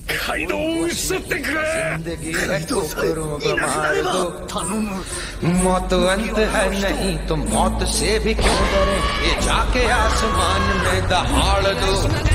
カイドウを吸ってくれ。 जिंदगी है ठोकरों को मार दो, मौत अंत है नहीं तो मौत से भी क्यों डरे, ये जाके आसमान में दहाड़ दो।